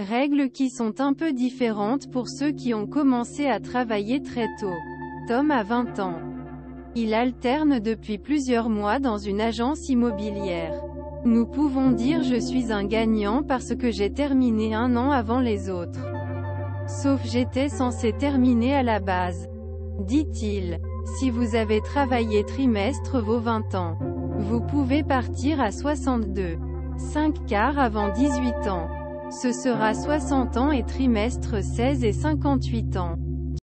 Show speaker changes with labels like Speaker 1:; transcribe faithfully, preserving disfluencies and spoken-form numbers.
Speaker 1: Règles qui sont un peu différentes pour ceux qui ont commencé à travailler très tôt. Tom a vingt ans. Il alterne depuis plusieurs mois dans une agence immobilière. Nous pouvons dire je suis un gagnant parce que j'ai terminé un an avant les autres. Sauf j'étais censé terminer à la base. Dit-il. Si vous avez travaillé trimestre vos vingt ans, vous pouvez partir à soixante-deux. cinq quarts avant dix-huit ans. Ce sera soixante ans et trimestre seize et cinquante-huit ans.